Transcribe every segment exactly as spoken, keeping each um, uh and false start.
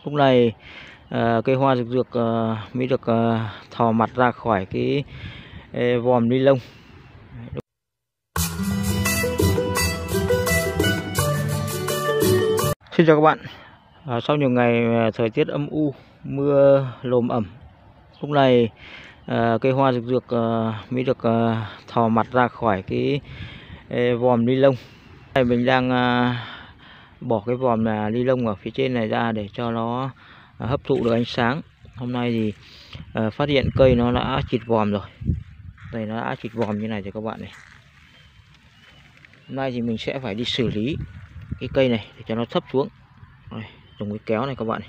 Lúc này à, cây hoa rực rực à, mới được à, thò mặt ra khỏi cái à, vòm ni lông. Xin chào các bạn. À, sau nhiều ngày thời tiết âm u, mưa lồm ẩm, lúc này à, cây hoa rực rực à, mới được à, thò mặt ra khỏi cái à, vòm ni lông. Đây mình đang à, bỏ cái vòm là ni lông ở phía trên này ra để cho nó à, hấp thụ được ánh sáng. Hôm nay thì à, phát hiện cây nó đã chịt vòm rồi. Đây nó đã chịt vòm như này rồi các bạn này. Hôm nay thì mình sẽ phải đi xử lý cái cây này để cho nó thấp xuống. Đây, dùng cái kéo này các bạn này.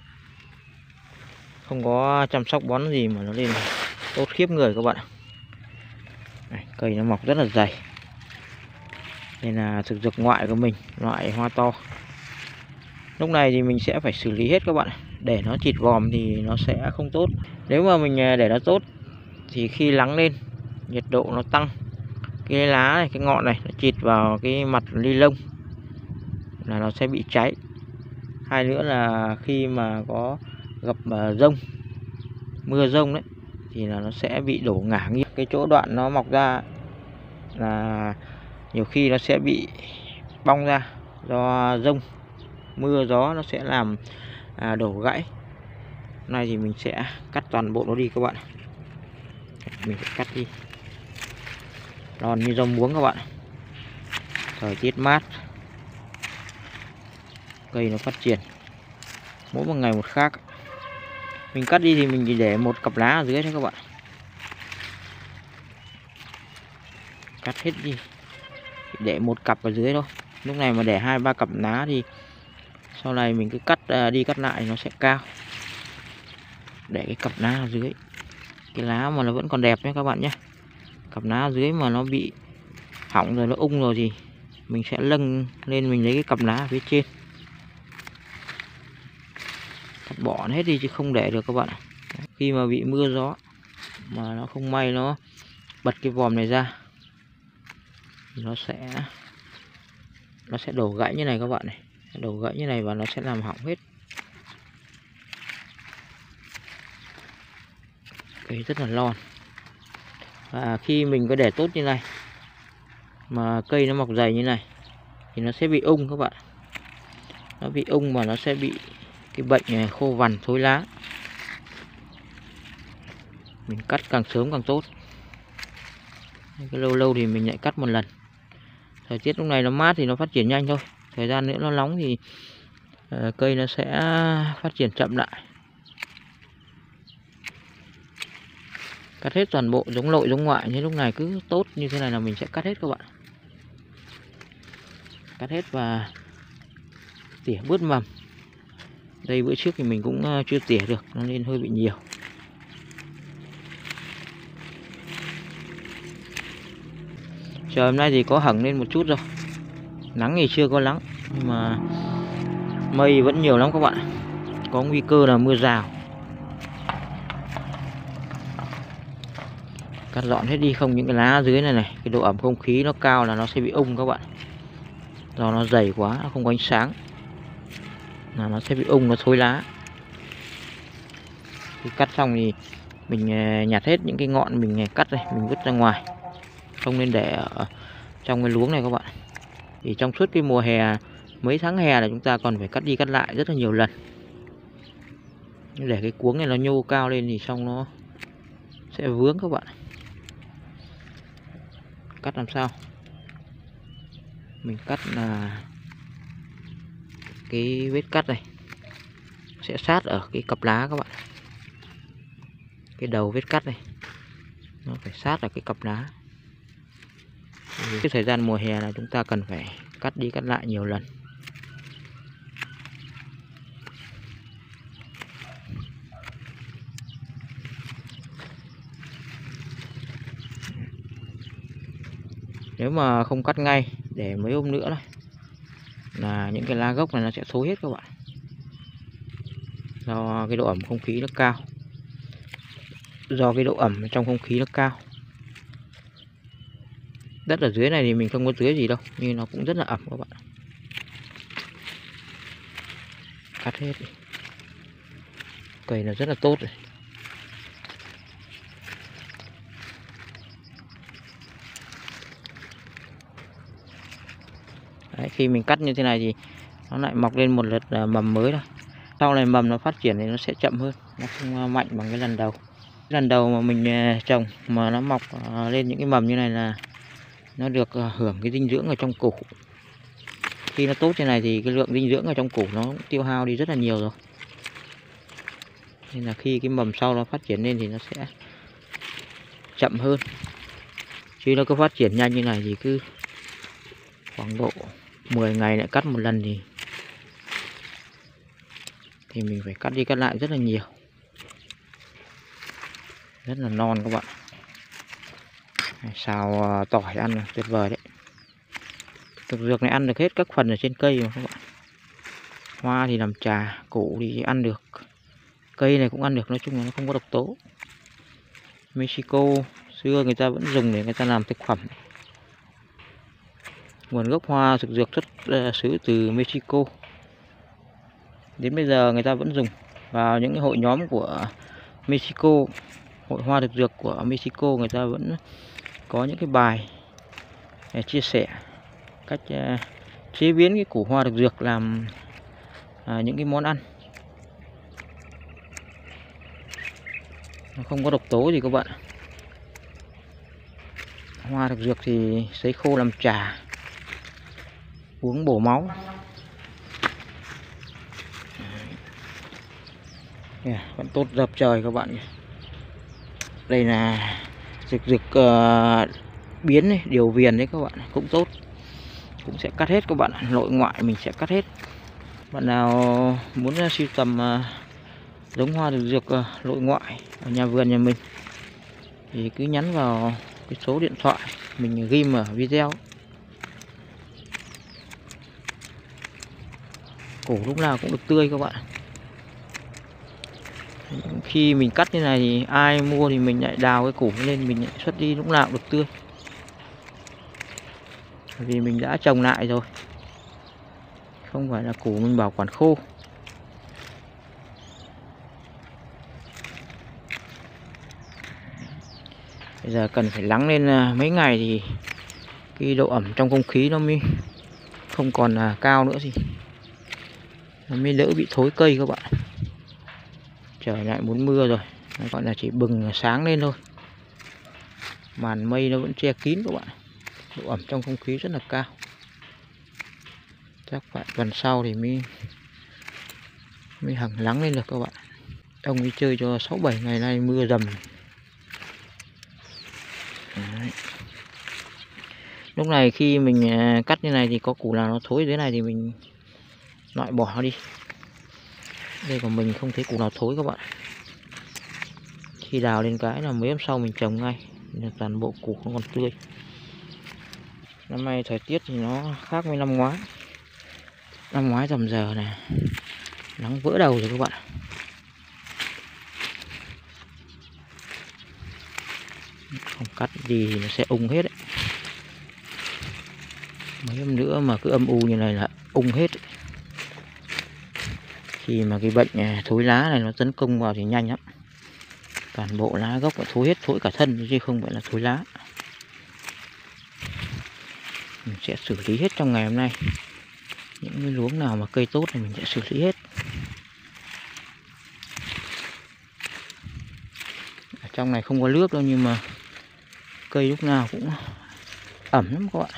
Không có chăm sóc bón gì mà nó lên tốt khiếp người các bạn. Đây, cây nó mọc rất là dày. Đây là thực dược ngoại của mình, loại hoa to. Lúc này thì mình sẽ phải xử lý hết các bạn. Để nó chịt vòm thì nó sẽ không tốt. Nếu mà mình để nó tốt thì khi nắng lên, nhiệt độ nó tăng, cái lá này, cái ngọn này nó chịt vào cái mặt ni lông là nó sẽ bị cháy. Hai nữa là khi mà có gặp rông, mưa rông đấy thì là nó sẽ bị đổ ngả nghiêng. Cái chỗ đoạn nó mọc ra là nhiều khi nó sẽ bị bong ra do rông, mưa gió nó sẽ làm à, đổ gãy. Hôm nay thì mình sẽ cắt toàn bộ nó đi các bạn. Mình sẽ cắt đi lon như rau muống các bạn. Thời tiết mát, cây nó phát triển mỗi một ngày một khác. Mình cắt đi thì mình chỉ để một cặp lá ở dưới thôi các bạn. Cắt hết đi, để một cặp ở dưới thôi. Lúc này mà để hai ba cặp lá thì sau này mình cứ cắt đi cắt lại nó sẽ cao. Để cái cặp lá ở dưới, cái lá mà nó vẫn còn đẹp nhé các bạn nhé. Cặp lá ở dưới mà nó bị hỏng rồi, nó ung rồi thì mình sẽ lâng lên, mình lấy cái cặp lá ở phía trên. Cắt bỏ hết đi chứ không để được các bạn. Khi mà bị mưa gió mà nó không may nó bật cái vòm này ra, nó sẽ nó sẽ đổ gãy như này các bạn này, đổ gãy như này và nó sẽ làm hỏng hết. Cây rất là lon. Và khi mình có để tốt như này mà cây nó mọc dày như này thì nó sẽ bị ung các bạn. Nó bị ung và nó sẽ bị cái bệnh này, khô vằn thối lá. Mình cắt càng sớm càng tốt. Cái lâu lâu thì mình lại cắt một lần. Thời tiết lúc này nó mát thì nó phát triển nhanh thôi. Thời gian nữa nó nóng thì uh, cây nó sẽ phát triển chậm lại. Cắt hết toàn bộ giống nội giống ngoại, như lúc này cứ tốt như thế này là mình sẽ cắt hết các bạn. Cắt hết và tỉa bớt mầm. Đây bữa trước thì mình cũng uh, chưa tỉa được, nó nên hơi bị nhiều. Trời hôm nay thì có hửng lên một chút rồi. Nắng thì chưa có nắng, nhưng mà mây vẫn nhiều lắm các bạn. Có nguy cơ là mưa rào. Cắt dọn hết đi, không những cái lá dưới này này, cái độ ẩm không khí nó cao là nó sẽ bị ung các bạn. Do nó dày quá, nó không có ánh sáng là nó sẽ bị ung, nó thối lá. Khi cắt xong thì mình nhặt hết những cái ngọn mình cắt này, mình vứt ra ngoài. Không nên để ở trong cái luống này các bạn. Thì trong suốt cái mùa hè, mấy tháng hè là chúng ta còn phải cắt đi cắt lại rất là nhiều lần. Để cái cuống này nó nhô cao lên thì xong nó sẽ vướng các bạn. Cắt làm sao? Mình cắt là cái vết cắt này sẽ sát ở cái cặp lá các bạn. Cái đầu vết cắt này nó phải sát ở cái cặp lá. Cái thời gian mùa hè là chúng ta cần phải cắt đi cắt lại nhiều lần. Nếu mà không cắt ngay, để mấy hôm nữa này là những cái lá gốc này nó sẽ thối hết các bạn. Do cái độ ẩm không khí nó cao. Do cái độ ẩm trong không khí nó cao. Đất ở dưới này thì mình không có tưới gì đâu, nhưng nó cũng rất là ẩm các bạn. Cắt hết đi. Cây là rất là tốt rồi. Đấy, khi mình cắt như thế này thì nó lại mọc lên một lượt mầm mới thôi. Sau này mầm nó phát triển thì nó sẽ chậm hơn, nó không mạnh bằng cái lần đầu. Lần đầu mà mình trồng mà nó mọc lên những cái mầm như này là nó được hưởng cái dinh dưỡng ở trong củ. Khi nó tốt như này thì cái lượng dinh dưỡng ở trong củ nó cũng tiêu hao đi rất là nhiều rồi. Nên là khi cái mầm sau nó phát triển lên thì nó sẽ chậm hơn. Chứ nó cứ phát triển nhanh như này thì cứ khoảng độ mười ngày lại cắt một lần thì thì mình phải cắt đi cắt lại rất là nhiều. Rất là non các bạn. Xào tỏi ăn là tuyệt vời đấy. Thực dược này ăn được hết các phần ở trên cây mà các bạn. Hoa thì làm trà, củ thì ăn được, cây này cũng ăn được, nói chung là nó không có độc tố. Mexico xưa người ta vẫn dùng để người ta làm thực phẩm. Nguồn gốc hoa thực dược xuất xứ từ Mexico. Đến bây giờ người ta vẫn dùng. Vào những cái hội nhóm của Mexico, hội hoa thực dược của Mexico, người ta vẫn có những cái bài để chia sẻ cách chế biến cái củ hoa thực dược làm à, những cái món ăn. Nó không có độc tố gì các bạn. Hoa thực dược thì sấy khô làm trà, uống bổ máu. Yeah, vẫn tốt dập trời các bạn. Đây là rực rực uh, biến này, điều viền đấy các bạn, cũng tốt. Cũng sẽ cắt hết các bạn, nội ngoại mình sẽ cắt hết. Bạn nào muốn sưu tầm uh, giống hoa thực dược uh, nội ngoại ở nhà vườn nhà mình thì cứ nhắn vào cái số điện thoại mình ghi ở video. Củ lúc nào cũng được tươi các bạn. Khi mình cắt như này thì ai mua thì mình lại đào cái củ lên, mình lại xuất đi lúc nào cũng được tươi. Vì mình đã trồng lại rồi, không phải là củ mình bảo quản khô. Bây giờ cần phải lắng lên mấy ngày thì cái độ ẩm trong không khí nó mới không còn là cao nữa gì, nó mới đỡ bị thối cây các bạn. Trời lại muốn mưa rồi, nó gọi là chỉ bừng sáng lên thôi, màn mây nó vẫn che kín các bạn. Độ ẩm trong không khí rất là cao. Chắc phải tuần sau thì mới mới hằng lắng lên được các bạn. Ông đi chơi cho sáu bảy ngày nay mưa dầm. Đấy. Lúc này khi mình cắt như này thì có củ nào nó thối dưới này thì mình loại bỏ đi. Đây của mình không thấy củ nào thối các bạn. Khi đào lên cái là mấy hôm sau mình trồng ngay, toàn bộ củ không còn tươi. Năm nay thời tiết thì nó khác với năm ngoái. Năm ngoái tầm giờ này nắng vỡ đầu rồi các bạn. Không cắt gì thì nó sẽ ung hết đấy. Mấy hôm nữa mà cứ âm u như này là ung hết. Khi mà cái bệnh thối lá này nó tấn công vào thì nhanh lắm. Toàn bộ lá gốc đã thối hết, thối cả thân chứ không phải là thối lá. Mình sẽ xử lý hết trong ngày hôm nay. Những cái luống nào mà cây tốt thì mình sẽ xử lý hết. Ở trong này không có nước đâu nhưng mà cây lúc nào cũng ẩm lắm các bạn.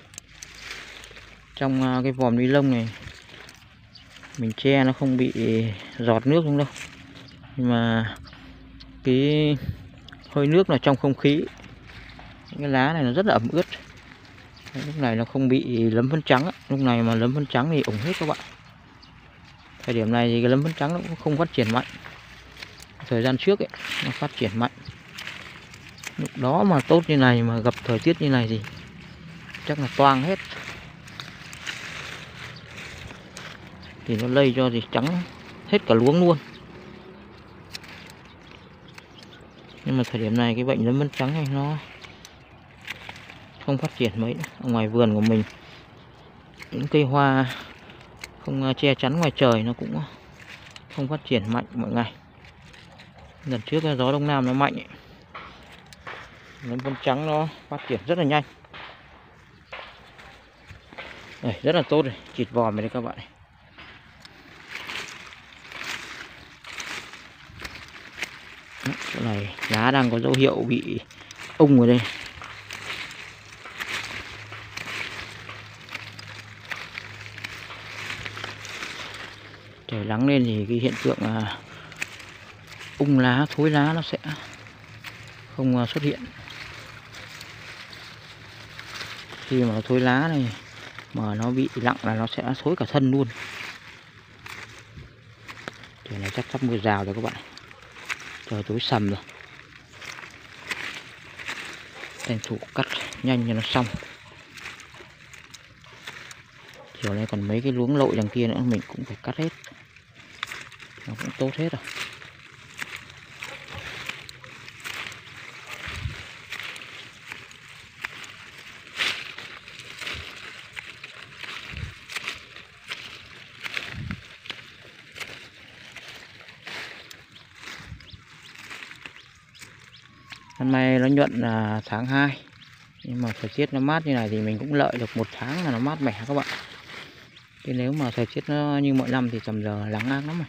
Trong cái vòm ni lông này mình che nó không bị giọt nước không đâu, nhưng mà cái hơi nước là trong không khí, những cái lá này nó rất là ẩm ướt. Lúc này nó không bị lấm phấn trắng, lúc này mà lấm phấn trắng thì ủng hết các bạn. Thời điểm này thì cái lấm phấn trắng nó cũng không phát triển mạnh. Thời gian trước ấy, nó phát triển mạnh. Lúc đó mà tốt như này mà gặp thời tiết như này thì chắc là toang hết. Thì nó lây cho thì trắng hết cả luống luôn. Nhưng mà thời điểm này cái bệnh lấm phấn trắng này nó không phát triển mấy. Ở ngoài vườn của mình những cây hoa không che chắn ngoài trời nó cũng không phát triển mạnh mọi ngày. Lần trước gió đông nam nó mạnh ấy. Nấm vân trắng nó phát triển rất là nhanh. Đây, rất là tốt rồi, chịt vòm này các bạn. Chỗ này lá đang có dấu hiệu bị ung ở đây. Trời nắng lên thì cái hiện tượng à, ung lá, thối lá nó sẽ không xuất hiện. Khi mà thối lá này mà nó bị lặng là nó sẽ thối cả thân luôn. Trời này chắc sắp mưa rào rồi các bạn. Trời tối sầm rồi. Tranh thủ cắt nhanh cho nó xong. Chiều nay còn mấy cái luống lội đằng kia nữa mình cũng phải cắt hết. Nó cũng tốt hết rồi. Năm nay nó nhuận là tháng hai. Nhưng mà thời tiết nó mát như này thì mình cũng lợi được một tháng là nó mát mẻ các bạn. Chứ nếu mà thời tiết nó như mọi năm thì tầm giờ nắng ác lắm rồi.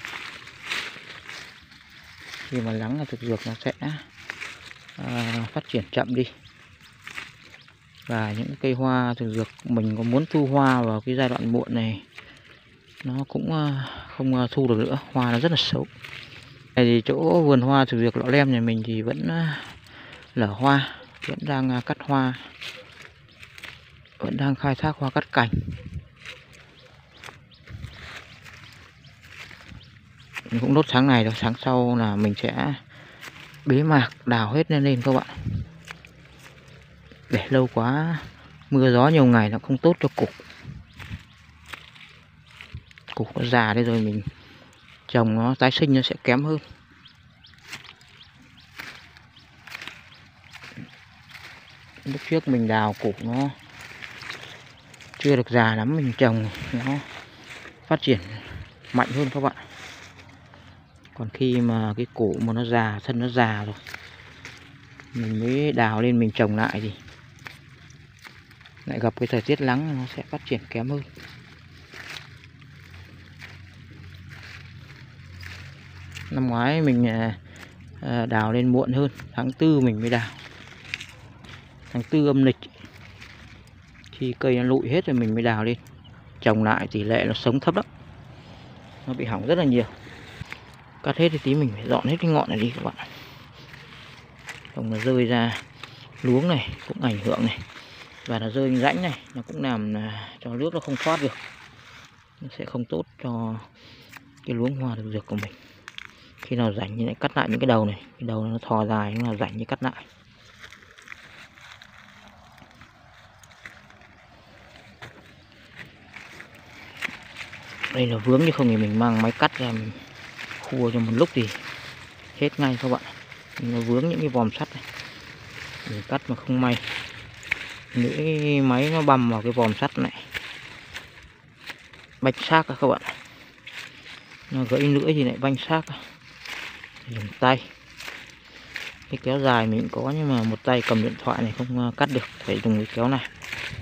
Khi mà nắng là thực dược nó sẽ à, phát triển chậm đi. Và những cây hoa thực dược mình có muốn thu hoa vào cái giai đoạn muộn này nó cũng không thu được nữa, hoa nó rất là xấu. Này thì chỗ vườn hoa thực dược Lọ Lem nhà mình thì vẫn lở hoa, vẫn đang cắt hoa, vẫn đang khai thác hoa cắt cành. Mình cũng đốt sáng này rồi, sáng sau là mình sẽ bế mạc đào hết lên lên các bạn. Để lâu quá mưa gió nhiều ngày nó không tốt cho củ. Củ nó già đây rồi mình trồng nó tái sinh nó sẽ kém hơn. Lúc trước mình đào củ nó chưa được già lắm, mình trồng nó phát triển mạnh hơn các bạn. Còn khi mà cái củ mà nó già, thân nó già rồi mình mới đào lên mình trồng lại thì lại gặp cái thời tiết nắng nó sẽ phát triển kém hơn. Năm ngoái mình đào lên muộn hơn, tháng tư mình mới đào. Tháng tư âm lịch khi cây nó lụi hết rồi mình mới đào lên. Trồng lại tỷ lệ nó sống thấp lắm, nó bị hỏng rất là nhiều. Cắt hết thì tí mình phải dọn hết cái ngọn này đi các bạn. Không nó rơi ra luống này cũng ảnh hưởng này. Và nó rơi rãnh này nó cũng làm cho nước nó không thoát được. Nó sẽ không tốt cho cái luống hoa thực dược của mình. Khi nào rảnh thì lại cắt lại những cái đầu này. Cái đầu nó thò dài, nó nào rảnh thì cắt lại. Đây là vướng, chứ không thì mình mang máy cắt ra mình khua cho một lúc thì hết ngay các bạn. Nó vướng những cái vòm sắt này, mình cắt mà không may lưỡi máy nó băm vào cái vòm sắt này, banh xác các bạn. Nó gãy lưỡi thì lại banh xác. Dùng tay, cái kéo dài mình cũng có nhưng mà một tay cầm điện thoại này không cắt được, phải dùng cái kéo này.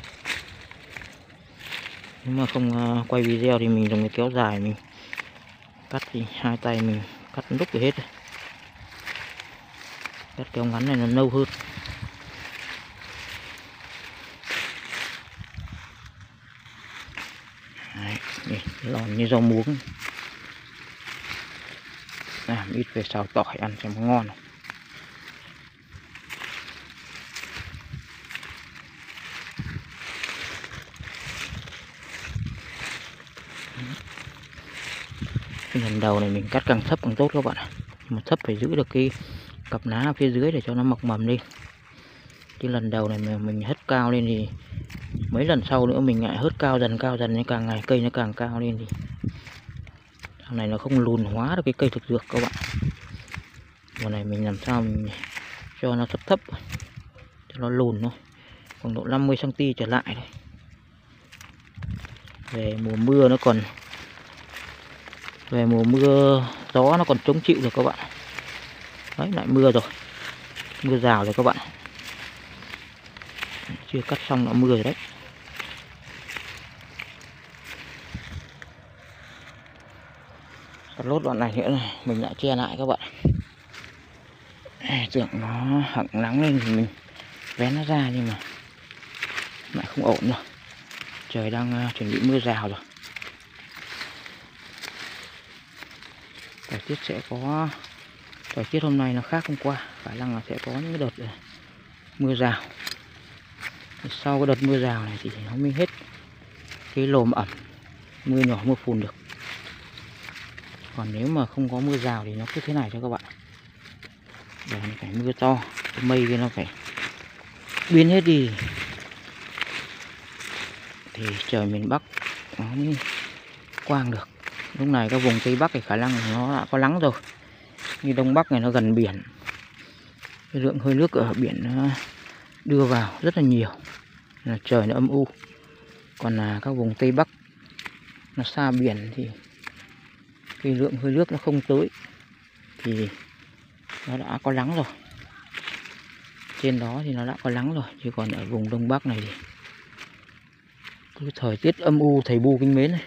Nếu mà không quay video thì mình dùng cái kéo dài mình cắt thì hai tay mình cắt lúc thì hết rồi. Cắt kéo ngắn này nó lâu hơn. Đấy, lòn như rau muống. Làm ít về xào tỏi ăn cho nó ngon. Cái lần đầu này mình cắt càng thấp càng tốt các bạn ạ. Nhưng mà thấp phải giữ được cái cặp lá phía dưới để cho nó mọc mầm lên. Cái lần đầu này mà mình hất cao lên thì mấy lần sau nữa mình lại hớt cao dần cao dần, càng ngày cây nó càng cao lên thì thằng này nó không lùn hóa được cái cây thực dược các bạn. Mùa này mình làm sao mình cho nó thấp thấp cho nó lùn thôi, khoảng độ năm mươi xăng ti mét trở lại thôi. Về mùa mưa nó còn về mùa mưa gió nó còn chống chịu được các bạn. Đấy, lại mưa rồi, mưa rào rồi các bạn, chưa cắt xong đã mưa rồi đấy. Cắt lốt đoạn này nữa này mình lại che lại các bạn. Tưởng nó hẳn nắng lên thì mình vén nó ra nhưng mà lại không ổn rồi. Trời đang uh, chuẩn bị mưa rào rồi. Thời tiết sẽ có thời tiết hôm nay nó khác hôm qua, khả năng là sẽ có những cái đợt mưa rào. Sau cái đợt mưa rào này thì nó mới hết cái lồm ẩm, mưa nhỏ mưa phùn được. Còn nếu mà không có mưa rào thì nó cứ thế này cho các bạn. Giờ nó phải mưa to, cái mây kia nó phải biến hết đi thì trời miền Bắc nó mới quang được. Lúc này các vùng Tây Bắc thì khả năng nó đã có nắng rồi. Như Đông Bắc này nó gần biển, cái lượng hơi nước ở biển nó đưa vào rất là nhiều, là trời nó âm u. Còn là các vùng Tây Bắc nó xa biển thì cái lượng hơi nước nó không tới thì nó đã có nắng rồi. Trên đó thì nó đã có nắng rồi, chứ còn ở vùng Đông Bắc này thì cứ thời tiết âm u thầy bu kinh mến này.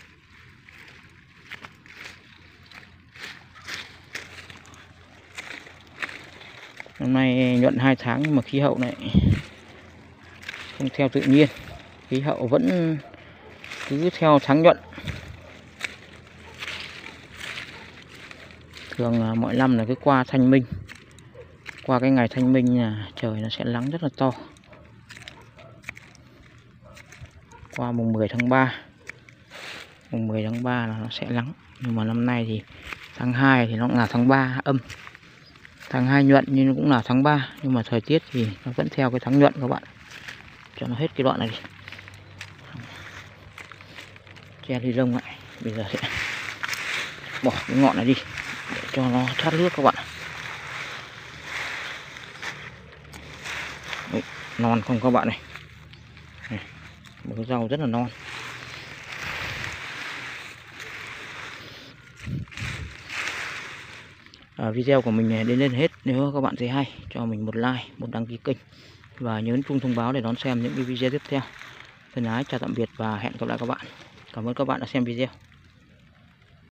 Năm nay nhuận hai tháng nhưng mà khí hậu này không theo tự nhiên, khí hậu vẫn cứ theo tháng nhuận. Thường mỗi năm là cứ qua thanh minh, qua cái ngày thanh minh là trời nó sẽ nắng rất là to. Qua mùng mười tháng ba, mùng mười tháng ba là nó sẽ nắng. Nhưng mà năm nay thì tháng hai thì nó cũng là tháng ba âm, tháng hai nhuận nhưng nó cũng là tháng ba, nhưng mà thời tiết thì nó vẫn theo cái tháng nhuận các bạn. Cho nó hết cái đoạn này đi, che đi lông lại. Bây giờ sẽ bỏ cái ngọn này đi để cho nó thoát nước các bạn. Đấy, non không các bạn này, này một cái rau rất là non. À, video của mình đến đến hết. Nếu các bạn thấy hay cho mình một like, một đăng ký kênh và nhấn chuông thông báo để đón xem những cái video tiếp theo. Thân ái chào tạm biệt và hẹn gặp lại các bạn. Cảm ơn các bạn đã xem video.